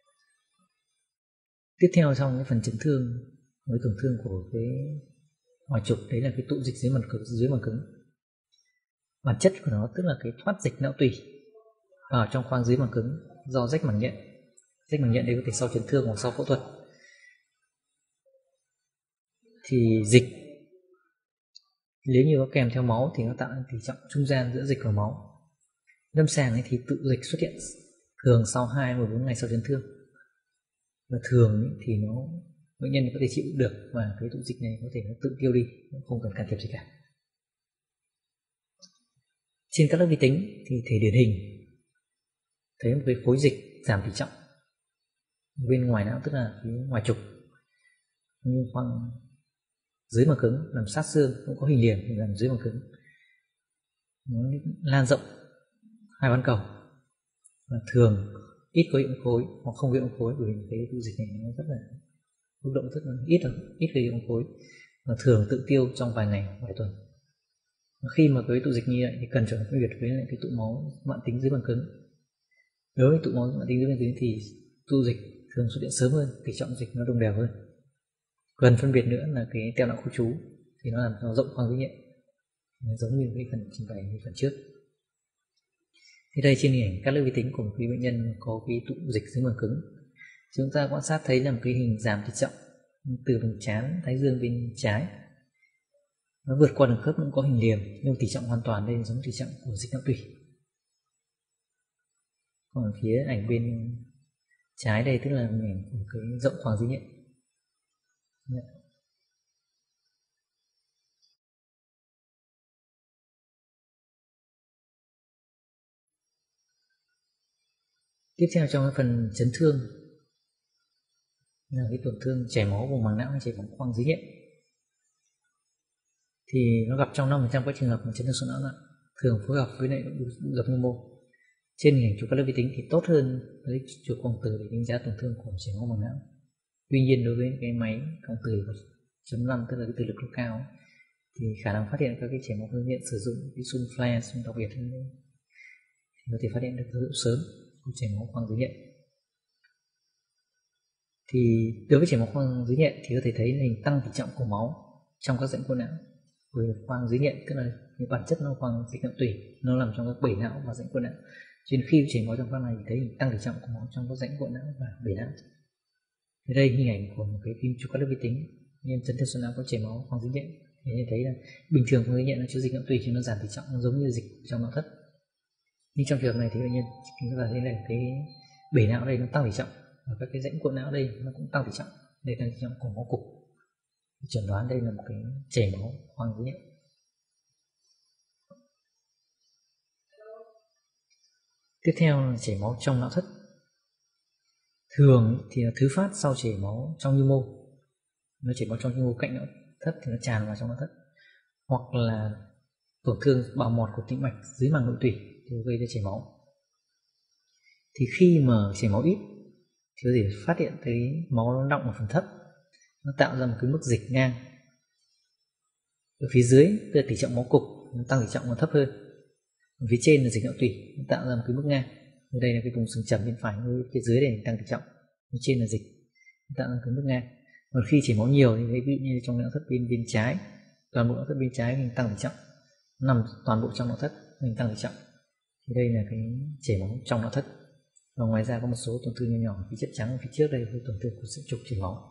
Tiếp theo trong cái phần chấn thương với tổn thương của cái ngoài trục, đấy là cái tụ dịch dưới màng cứng. Bản chất của nó tức là cái thoát dịch não tủy vào trong khoang dưới màng cứng do rách màng nhện. Rách màng nhện đấy có thể sau chấn thương hoặc sau phẫu thuật. Thì dịch nếu như có kèm theo máu thì nó tạo nên tỷ trọng trung gian giữa dịch và máu. Lâm sàng ấy thì tụ dịch xuất hiện thường sau 2-14 ngày sau chấn thương, và thường thì bệnh nhân có thể chịu được và cái tụ dịch này có thể nó tự tiêu đi, không cần can thiệp gì cả. Trên các lớp vi tính thì thể điển hình thấy một cái khối dịch giảm tỷ trọng bên ngoài não, tức là phía ngoài trục, như khoang dưới màng cứng làm sát xương cũng có hình điểm thì làm dưới màng cứng, nó lan rộng hai bán cầu và thường ít có ống khối hoặc không gây ống khối, bởi vì cái tụ dịch này nó rất là mức độ rất là ít gây ống khối và thường tự tiêu trong vài ngày, vài tuần. Khi mà cái tụ dịch như vậy thì cần phải phân biệt với lại cái tụ máu mãn tính dưới màng cứng. Đối với tụ máu mãn tính dưới màng cứng thì tụ dịch thường xuất hiện sớm hơn, tỷ trọng dịch nó đồng đều hơn. Cần phân biệt nữa là cái teo não khu trú thì nó làm cho rộng khoang dưới nhện, giống như cái phần trình bày như phần trước. Thì đây trên hình ảnh các lớp vi tính của một bệnh nhân có cái tụ dịch dưới màng cứng, chúng ta quan sát thấy là một cái hình giảm tỷ trọng từ vùng trán thái dương bên trái, nó vượt qua đường khớp, cũng có hình điểm, nhưng tỷ trọng hoàn toàn đây giống tỷ trọng của dịch não tủy. Còn phía ảnh bên trái đây tức là hình ảnh của cái rộng khoang dưới nhện. Tiếp theo trong cái phần chấn thương là cái tổn thương chảy máu vùng màng não hay chảy máu khoang dưới nhện, thì nó gặp trong 5% các trường hợp mà chấn thương sọ não nặng, thường phối hợp với lại dập nhu mô. Trên hình ảnh chụp các lớp vi tính thì tốt hơn với chụp quang tử để đánh giá tổn thương của chảy máu màng não. Tuy nhiên đối với cái máy quang tử 1.5 tức là cái từ lực cao thì khả năng phát hiện các cái chảy máu khoang nhện sử dụng cái zoom flash đặc biệt hơn thì có thể phát hiện được dấu hiệu sớm của chảy máu khoang dưới nhện. Thì đối với chảy máu khoang dưới nhện thì có thể thấy là hình tăng tỷ trọng của máu trong các rãnh quơ não. Với khoang dưới nhện tức là cái bản chất nó khoang dịch não tủy, nó nằm trong các bể não và rãnh quơ não. Cho nên khi chảy máu trong khoang này thì thấy tăng tỷ trọng của máu trong các rãnh quơ não và bể não. Thì đây hình ảnh của một cái phim chụp các lớp vi tính nhân chấn thương sọ não có chảy máu khoang dưới nhện. Thì như thấy là bình thường khoang dưới nhện nó chứa dịch não tủy thì nó giảm tỷ trọng, nó giống như dịch trong não thất. Nhưng trong trường hợp này thì bệnh nhân chúng ta thấy là cái bể não đây nó tăng tỷ trọng và các cái rãnh cuộn não đây nó cũng tăng tỷ trọng. Đây tăng tỷ trọng của máu cục. Chẩn đoán đây là một cái chảy máu khoang dưới nhện. Tiếp theo là chảy máu trong não thất. Thường thì là thứ phát sau chảy máu trong nhu mô. Nó chảy máu trong nhu mô cạnh não thất thì nó tràn vào trong não thất, hoặc là tổn thương bào mòn của tĩnh mạch dưới màng nội tủy thì gây ra chảy máu. Thì khi mà chảy máu ít thì có thể phát hiện thấy máu nó đọng ở phần thấp, nó tạo ra một cái mức dịch ngang. Ở phía dưới tức là tỷ trọng máu cục nó tăng tỷ trọng nó thấp hơn. Ở phía trên là dịch não tủy, nó tạo ra một cái mức ngang. Ở đây là cái vùng xương chẩm bên phải, phía dưới này tăng tỷ trọng, phía trên là dịch, nó tạo ra cái mức ngang. Còn khi chảy máu nhiều thì ví dụ như trong não thất bên trái, toàn bộ não thất bên trái mình tăng tỷ trọng, nằm toàn bộ trong não thất mình tăng tỷ trọng. Thì đây là cái chảy máu trong não thất. Và ngoài ra có một số tổn thương nhỏ nhỏ phía chất trắng ở phía trước đây với tổn thương của sợi trục chảy máu.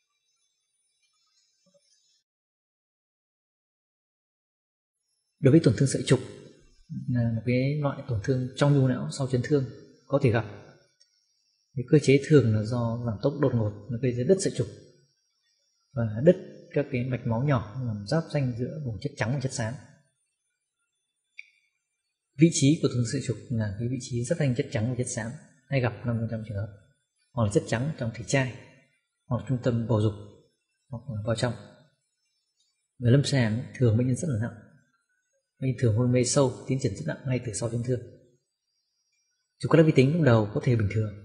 Đối với tổn thương sợi trục là một cái loại tổn thương trong nhu não sau chấn thương có thể gặp. Cái cơ chế thường là do giảm tốc đột ngột nó gây ra đứt sợi trục và đứt các cái mạch máu nhỏ làm giáp ranh giữa vùng chất trắng và chất xám. Vị trí của tổn thương sợi trục là cái vị trí giáp ranh chất trắng và chất xám. hay gặp 5% trường hợp, hoặc là chất trắng trong thể chai, hoặc trung tâm bầu dục, hoặc là vào trong. Về lâm sàng thường bệnh nhân rất là nặng, bệnh nhân thường hôn mê sâu, tiến triển rất nặng ngay từ sau chấn thương. Chụp cắt lớp vi tính lúc đầu có thể bình thường,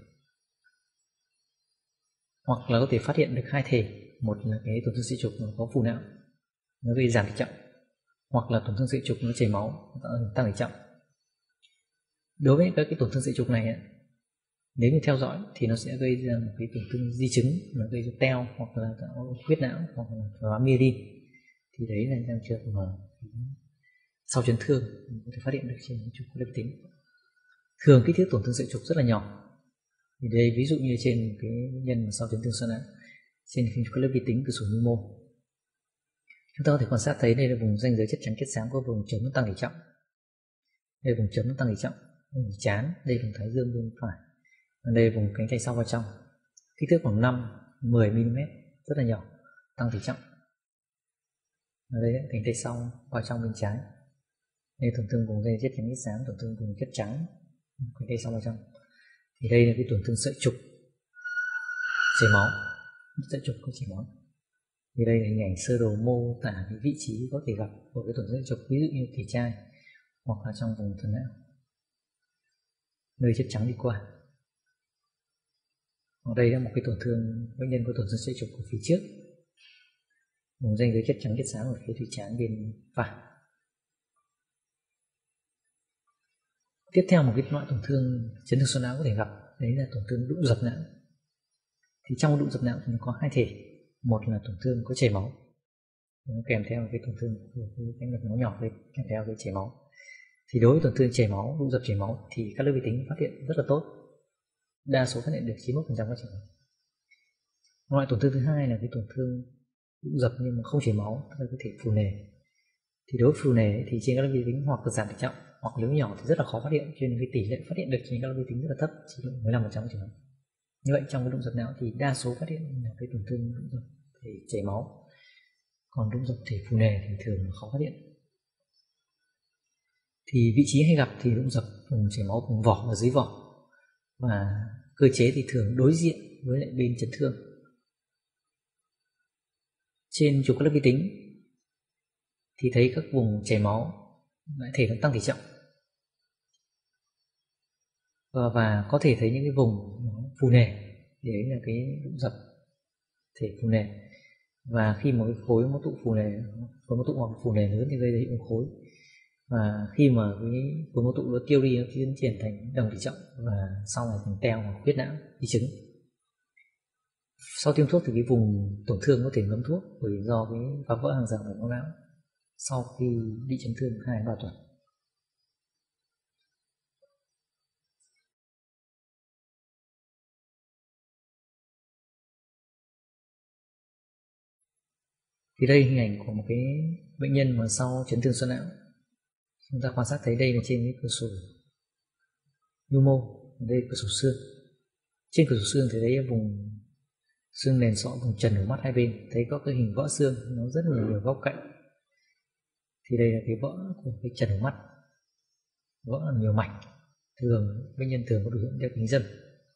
hoặc là có thể phát hiện được hai thể, một là cái tổn thương sợi trục có phù não nó gây giảm thể trọng, hoặc là tổn thương sợi trục nó chảy máu tăng thể trọng. Đối với các cái tổn thương sợi trục này, nếu như theo dõi thì nó sẽ gây ra một cái tổn thương di chứng, nó gây ra teo hoặc là tạo huyết não hoặc là thoái hóa myelin. Thì đấy là trong trường hợp mà sau chấn thương mình có thể phát hiện được trên chụp cắt lớp vi tính. Thường kích thước tổn thương sợi trục rất là nhỏ. Thì đây ví dụ như trên cái nhân mà sau chấn thương xoắn não, trên phim chụp cắt lớp vi tính cửa sổ nhu mô, chúng ta có thể quan sát thấy đây là vùng ranh giới chất trắng kết xám có vùng chấm tăng thể trọng. Đây là vùng chấm tăng thể trọng, vùng trán, đây là vùng thái dương bên phải, đây là vùng cánh tay sau vào trong, kích thước khoảng 5-10 mm, rất là nhỏ, tăng thể trọng. Đây là cánh tay sau vào trong bên trái, đây là tổn thương vùng dây chất trắng kết xám, tổn thương vùng chất trắng cánh tay sau vào trong. Thì đây là cái tổn thương sợi trục chảy máu, sợi trục có chảy máu. Thì đây là hình ảnh sơ đồ mô tả cái vị trí có thể gặp của cái tổn thương sợi trục, ví dụ như thể chai hoặc là trong vùng thần não, nơi chất trắng đi qua. Ở đây là một cái tổn thương, bệnh nhân có tổn thương sợi trục của phía trước, vùng ranh giới chất trắng kết xám ở phía thùy trán bên phải. Tiếp theo một cái loại tổn thương chấn thương xoắn não có thể gặp, đấy là tổn thương đụng dập não. Thì trong đụng dập não thì nó có hai thể, một là tổn thương có chảy máu, nó kèm theo cái tổn thương của cái cánh mạch máu nhỏ, kèm theo cái chảy máu. Thì đối với tổn thương chảy máu, đụng dập chảy máu thì các lớp vi tính phát hiện rất là tốt, đa số phát hiện được 91% các trường hợp. Loại tổn thương thứ hai là cái tổn thương đụng dập nhưng mà không chảy máu, tức là cái thể phù nề. Thì đối với phù nề thì trên các lớp vi tính hoặc là giảm thể trọng, hoặc nếu nhỏ thì rất là khó phát hiện, cho nên cái tỷ lệ phát hiện được trên các lớp vi tính rất là thấp, chỉ độ 15% trường hợp. Như vậy trong cái đụng dập não thì đa số phát hiện là cái tổn thương đụng dập thể chảy máu, còn đụng dập thể phù nề thì thường là khó phát hiện. Thì vị trí hay gặp thì đụng dập vùng chảy máu vùng vỏ và dưới vỏ, và cơ chế thì thường đối diện với lại bên chấn thương. Trên chụp cắt lớp vi tính thì thấy các vùng chảy máu lại thể nó tăng thể trọng, và có thể thấy những cái vùng phù nề, thì đấy là cái đụng dập thể phù nề. Và khi mà cái khối mô tụ phù nề, khối mô tụ hoặc phù nề lớn thì gây ra hiệu ứng khối, và khi mà cái khối mô tụ nó tiêu đi, nó tiến triển thành đồng thể trọng và sau này thành teo hoặc huyết não di chứng. Sau tiêm thuốc thì cái vùng tổn thương có thể ngấm thuốc, bởi do cái phá vỡ hàng rào mạch máu não sau khi bị chấn thương 2-3 tuần. Thì đây hình ảnh của một cái bệnh nhân mà sau chấn thương xoắn não. Chúng ta quan sát thấy đây là trên cái cửa sổ nhu mô, đây là cửa sổ xương. Trên cửa sổ xương thì thấy vùng xương nền sọ, vùng trần của mắt hai bên, thấy có cái hình vỡ xương, nó rất là nhiều góc cạnh. Thì đây là cái vỡ của cái trần của mắt, vỡ là nhiều mạch. Thường bệnh nhân thường có biểu hiện đeo kính dâm.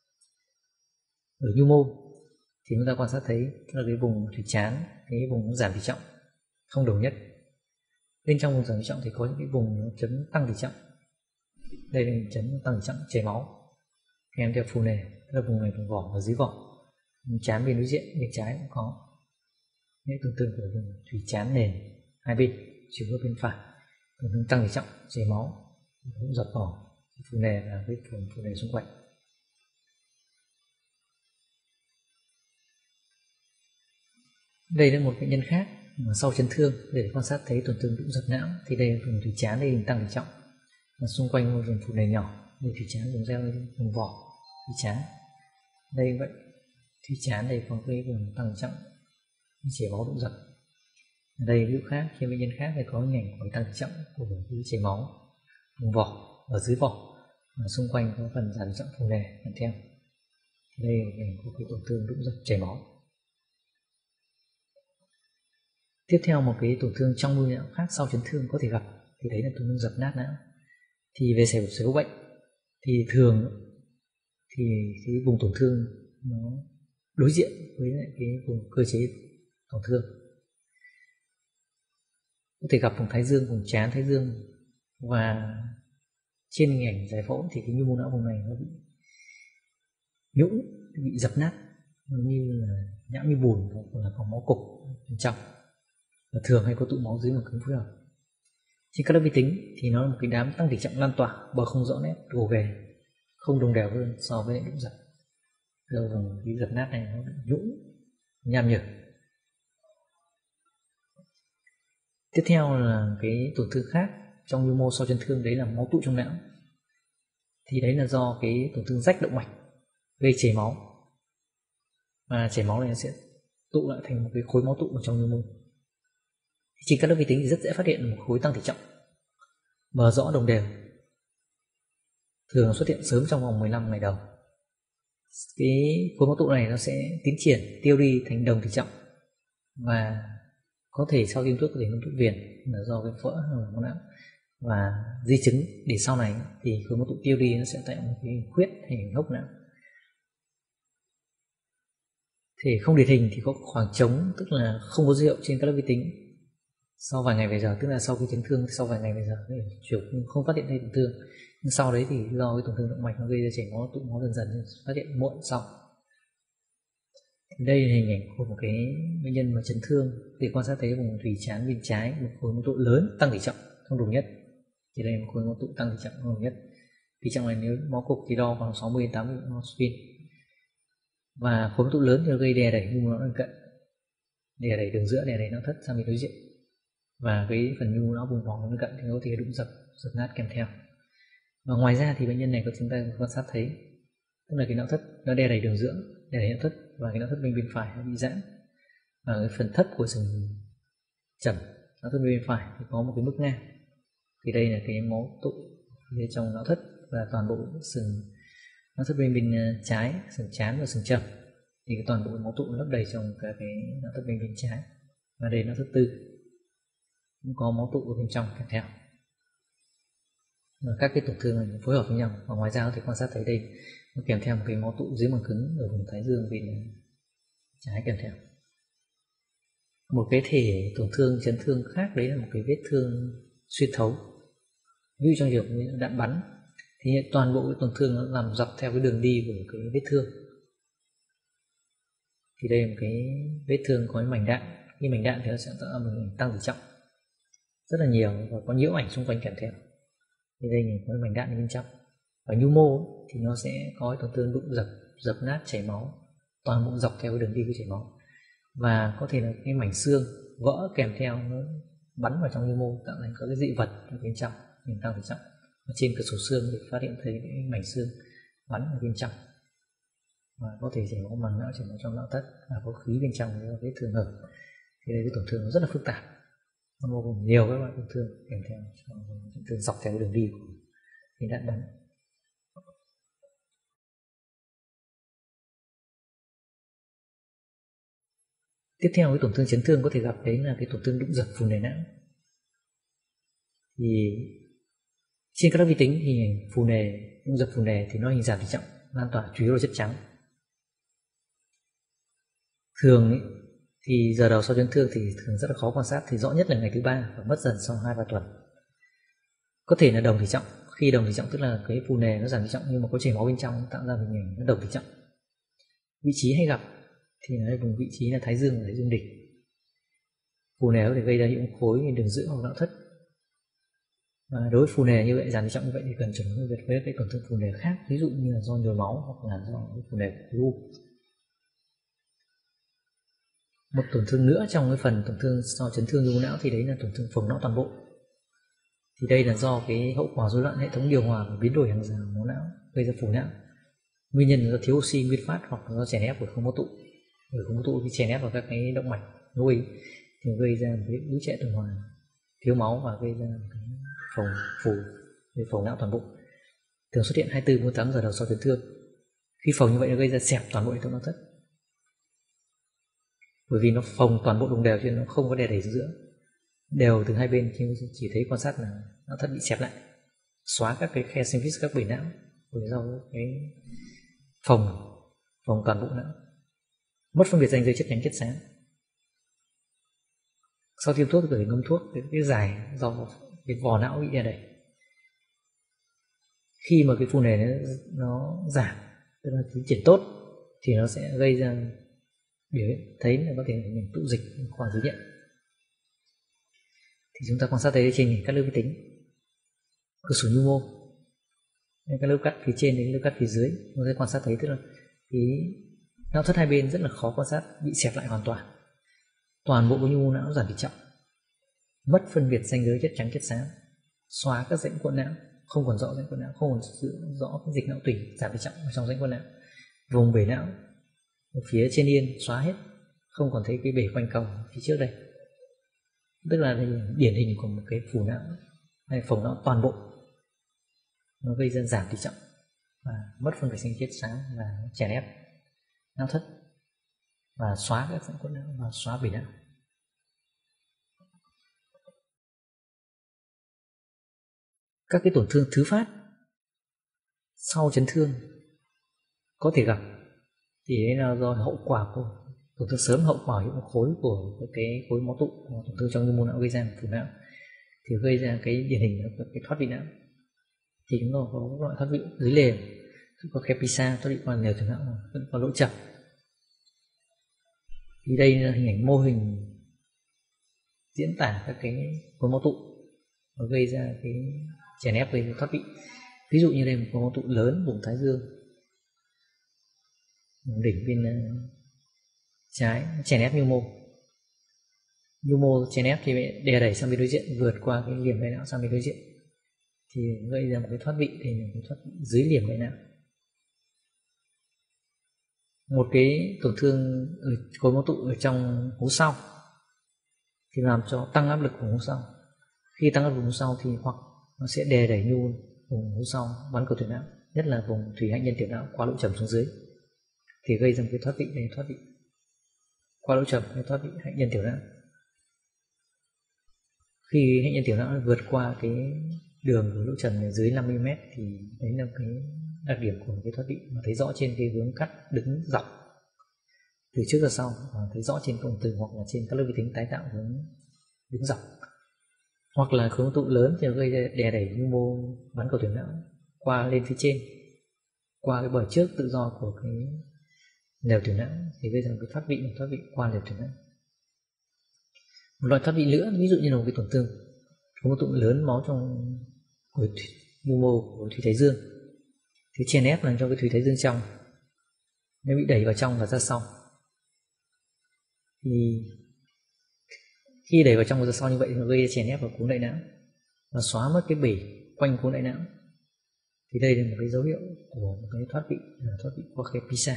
Ở nhu mô thì chúng ta quan sát thấy là cái vùng thùy trán, cái vùng giảm thể trọng không đồng nhất. Bên trong vùng giảm thể trọng thì có những cái vùng chấm tăng thể trọng. Đây là chấm tăng thể trọng chảy máu, kèm theo phù nề, tức là vùng này vùng vỏ và dưới vỏ. Vùng trán bên đối diện bên trái cũng có những tổn thương của vùng thùy trán nền hai bên, chiều hướng bên phải, tổn thương tăng thể trọng chảy máu, cũng dập vỏ, phù nề là cái vùng phù nề xung quanh. Đây là một bệnh nhân khác sau chấn thương để quan sát thấy tổn thương đụng dập não. Thì đây là vùng thùy trán, đây là tăng thể trọng, và xung quanh vùng phù nề nhỏ, đây thùy trán, vùng reo, vùng vỏ thùy trán. Đây vậy, thùy trán đây có cái vùng tăng thể trọng chảy máu đụng dập. Ở đây ví dụ khác, trên bệnh nhân khác thì có hình ảnh của tăng thể trọng của cái chảy máu vùng vỏ ở dưới vỏ, và xung quanh có phần giảm thể trọng phù nề kèm theo. Đây là hình ảnh của cái tổn thương đụng dập chảy máu. Tiếp theo một cái tổn thương trong nuôi não khác sau chấn thương có thể gặp, thì đấy là tổn thương dập nát não. Thì về sở hữu bệnh thì thường thì cái vùng tổn thương nó đối diện với lại cái vùng cơ chế tổn thương. Có thể gặp vùng thái dương, vùng trán thái dương, và trên hình ảnh giải phẫu thì cái nhu mô não vùng này nó bị nhũn, bị dập nát, như là nhão như bùn, hoặc là có máu cục bên trong, và thường hay có tụ máu dưới màng cứng phối hợp. Trên các lớp vi tính thì nó là một cái đám tăng tỷ trọng lan tỏa, bờ không rõ nét, gồ ghề, không đồng đều hơn so với đụng dập. Giờ vùng cái dập nát này nó bị nhũn, nham nhở. Tiếp theo là cái tổn thương khác trong nhu mô sau chấn thương, đấy là máu tụ trong não. Thì đấy là do cái tổn thương rách động mạch gây chảy máu, và chảy máu này nó sẽ tụ lại thành một cái khối máu tụ ở trong nhu mô. Trên các lớp vi tính thì rất dễ phát hiện một khối tăng tỷ trọng, mờ rõ đồng đều, thường xuất hiện sớm trong vòng 15 ngày đầu. Cái khối máu tụ này nó sẽ tiến triển tiêu đi thành đồng tỷ trọng, và có thể sau tiêm thuốc có thể ngâm thuốc viền là do cái vỡ máu não, và di chứng để sau này thì khối máu tụ tiêu đi nó sẽ tạo một cái khuyết hay hốc não. Thể không điển hình thì có khoảng trống, tức là không có dấu hiệu trên các lớp vi tính sau vài ngày về giờ, tức là sau khi chấn thương sau vài ngày về giờ thì không phát hiện thấy tổn thương. Nhưng sau đấy thì do cái tổn thương động mạch nó gây ra chảy máu, tụ máu dần dần phát hiện muộn sau. Đây là hình ảnh của một cái bệnh nhân mà chấn thương, thì quan sát thấy vùng thùy trán bên trái một khối máu tụ lớn tăng tỷ trọng không đồng nhất. Thì đây là một khối máu tụ tăng tỷ trọng không đồng nhất. Tỷ trọng này nếu máu cục thì đo khoảng 60-80 mol/min. Và khối máu tụ lớn thì nó gây đè đẩy nhu mô não lân cận, đè đẩy đường giữa, đè đẩy não thất sang bên đối diện, và cái phần nhu mô não vùng vòng lân cận thì có thể đụng dập nát kèm theo. Và ngoài ra thì bệnh nhân này có chúng ta quan sát thấy, tức là cái não thất nó đè đẩy đường giữa, đè đẩy não thất, và cái não thất bên phải nó bị giãn, và cái phần thấp của sừng chẩm não thất bên phải thì có một cái mức ngang. Thì đây là cái máu tụ phía trong não thất, và toàn bộ sừng não thất bên trái, sừng trán và sừng chẩm, thì cái toàn bộ máu tụ lấp đầy trong cả cái não thất bên trái. Và đây não thất tư cũng có máu tụ ở bên trong kèm theo. Và các cái tổn thương này phối hợp với nhau, và ngoài ra có thể quan sát thấy đây nó kèm theo một cái máu tụ dưới màng cứng ở vùng thái dương bên trái kèm theo. Một cái thể tổn thương chấn thương khác đấy là một cái vết thương xuyên thấu. Ví dụ trong trường hợp đạn bắn thì toàn bộ cái tổn thương nó làm dọc theo cái đường đi của cái vết thương. Thì đây là một cái vết thương có cái mảnh đạn. Cái mảnh đạn thì nó sẽ tạo ra một tăng tỷ trọng rất là nhiều, và có nhiễu ảnh xung quanh kèm theo. Thì đây là có cái mảnh đạn ở bên trong. Và nhu mô thì nó sẽ có cái tổn thương đụng dập nát, chảy máu toàn bộ dọc theo cái đường đi của chảy máu, và có thể là cái mảnh xương vỡ kèm theo, nó bắn vào trong nhu mô tạo thành có cái dị vật ở bên trong, hình tăng tỷ trọng. Và trên cửa sổ xương thì phát hiện thấy cái mảnh xương bắn ở bên trong, và có thể chảy máu màng não, chảy máu trong não thất, và có khí bên trong với cái thường hở. Thì đây cái tổn thương nó rất là phức tạp, nó bao gồm nhiều các loại tổn thương kèm theo, tổn thương dọc theo đường đi của viên đạn bắn. Tiếp theo cái tổn thương chấn thương có thể gặp đấy là cái tổn thương đụng dập phù nề não. Thì trên các lớp vi tính thì phù nề, đụng dập phù nề thì nó hình giảm tỷ trọng, lan tỏa chủ yếu là chất trắng. Thường ấy, thì giờ đầu sau chấn thương thì thường rất là khó quan sát, thì rõ nhất là ngày thứ 3 và mất dần sau 2-3 tuần. Có thể là đồng tỷ trọng. Khi đồng tỷ trọng tức là cái phù nề nó giảm tỷ trọng nhưng mà có chảy máu bên trong, tạo ra hình ảnh nó đồng tỷ trọng. Vị trí hay gặp thì là vùng vị trí là thái dương và thái dương đỉnh. Phù nề có thể gây ra những khối đường giữa hoặc não thất. Và đối với phù nề như vậy, giảm tỷ trọng như vậy thì cần chuẩn bị với cái tổn thương phù nề khác, ví dụ như là do nhồi máu hoặc là do phù nề khối u. Một tổn thương nữa trong cái phần tổn thương sau chấn thương nhu não thì đấy là tổn thương phồng não toàn bộ. Thì đây là do cái hậu quả rối loạn hệ thống điều hòa và biến đổi hàng rào máu não gây ra phù não. Nguyên nhân là do thiếu oxy nguyên phát hoặc là do chèn ép của không máu tụ. Bởi không máu tụ khi chèn ép vào các cái động mạch nuôi thì gây ra một cái ứ trệ tuần hoàn, thiếu máu và gây ra cái phồng não toàn bộ. Thường xuất hiện 24-48 giờ đầu sau chấn thương. Khi phồng như vậy nó gây ra xẹp toàn bộ hệ thống não thất. Bởi vì nó phồng toàn bộ đồng đều cho nên nó không có đè đẩy giữa đều từ hai bên, chỉ thấy quan sát là não thất bị xẹp lại, xóa các cái khe symphysis, các bể não, bởi do cái phồng toàn bộ não, mất phân biệt ranh giới chất nhánh chất xám. Sau tiêm thuốc thì có thể ngâm thuốc cái giải do cái vỏ não bị đè đẩy. Khi mà cái phù nề nó giảm, tức là tiến triển tốt, thì nó sẽ gây ra biểu hiện thấy là có thể mình tụ dịch khoảng dưới nhận. Thì chúng ta quan sát thấy trên các lớp vi tính, cửa sổ nhu mô, các lớp cắt phía trên đến lớp cắt phía dưới, chúng ta quan sát thấy tức là cái não thất hai bên rất là khó quan sát, bị xẹp lại hoàn toàn. Toàn bộ nhu mô não giảm tỉ trọng, mất phân biệt ranh giới chất trắng chất xám, xóa các rãnh cuộn não, không còn rõ rãnh cuộn não, không còn rõ cái dịch não tủy, giảm tỉ trọng ở trong rãnh cuộn não. Vùng bể não ở phía trên yên xóa hết, không còn thấy cái bể quanh cầu phía trước đây, tức là đây là điển hình của một cái phù não hay phồng não toàn bộ, nó gây ra giảm tỉ trọng và mất phân biệt ranh giới chất xám và chèn ép não thất và xóa các rãnh cuộn não và xóa bể não. Các cái tổn thương thứ phát sau chấn thương có thể gặp thì đấy là do hậu quả của tổn thương sớm, hậu quả những khối của cái khối máu tụ, tổn thương trong nhu mô não gây ra phù não thì gây ra cái điển hình là cái thoát vị não. Thì chúng ta có loại thoát vị dưới lề, có Kepisa, thoát vị qua lều thượng não, vẫn có lỗ chập. Thì đây là hình ảnh mô hình diễn tả các cái khối máu tụ nó gây ra cái chèn ép gây thoát vị. Ví dụ như đây một khối máu tụ lớn vùng thái dương, vùng đỉnh bên trái, chèn ép nhu mô chèn ép thì bị đè đẩy sang bên đối diện, vượt qua cái liềm gai não sang bên đối diện thì gây ra một cái thoát vị, thì là cái thoát vị dưới liềm gai não. Một cái tổn thương ở khối máu tụ ở trong hố sau thì làm cho tăng áp lực của hố sau. Khi tăng áp lực hố sau thì hoặc nó sẽ đè đẩy nhu vùng hố sau bắn cầu thủy não, nhất là vùng thủy hạnh nhân tiểu não qua lỗ trầm xuống dưới, thì gây ra một cái thoát vị, đây thoát vị qua lỗ trầm, cái thoát vị hạnh nhân tiểu não. Khi hạnh nhân tiểu não vượt qua cái đường của lỗ trầm này dưới 50 m thì đấy là cái đặc điểm của cái thoát vị mà thấy rõ trên cái hướng cắt đứng dọc từ trước ra sau, và thấy rõ trên cổng từ hoặc là trên các lớp vi tính tái tạo hướng đứng dọc. Hoặc là khối tụ lớn thì gây ra đè đẩy nhu mô bắn cầu tuyến não qua lên phía trên, qua cái bờ trước tự do của cái lều tuyến não thì gây ra một cái thoát vị qua lều tuyến não. Một loại thoát vị nữa, ví dụ như là một cái tổn thương khối tụ lớn máu trong nhu mô của thùy thái dương, thì chèn ép làm cho cái thùy thái dương trong nó bị đẩy vào trong và ra sau. Thì khi đẩy vào trong và ra sau như vậy thì nó gây ra chèn ép vào cuống đại não và xóa mất cái bể quanh cuống đại não. Thì đây là một cái dấu hiệu của một cái thoát vị qua Kepisa.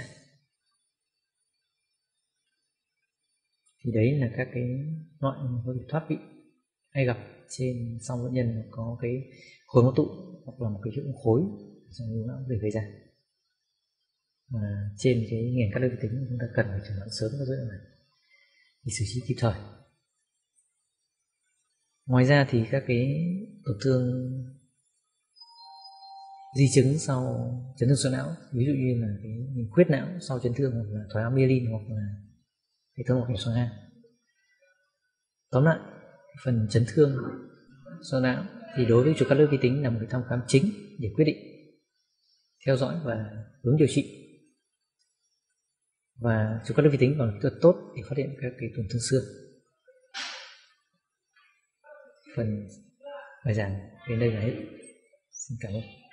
Thì đấy là các cái loại thoát vị hay gặp trên sau bệnh nhân có cái khối máu tụ hoặc là một cái hiệu khối trong nhu não để gây ra. Và trên cái hình ảnh các lớp vi tính chúng ta cần phải chẩn đoán sớm các dấu hiệu này để xử trí kịp thời. Ngoài ra thì các cái tổn thương di chứng sau chấn thương sọ não, ví dụ như là cái khuyết não sau chấn thương, hoặc là thoái áo myelin, hoặc là hệ thống hoạt xoang ngang. Tóm lại, phần chấn thương sọ não thì đối với chụp cắt lớp vi tính là một cái thăm khám chính để quyết định theo dõi và hướng điều trị. Và chụp cắt lớp vi tính còn kỹ thuật tốt để phát hiện các cái tổn thương xương. Phần bài giảng đến đây là hết. Xin cảm ơn.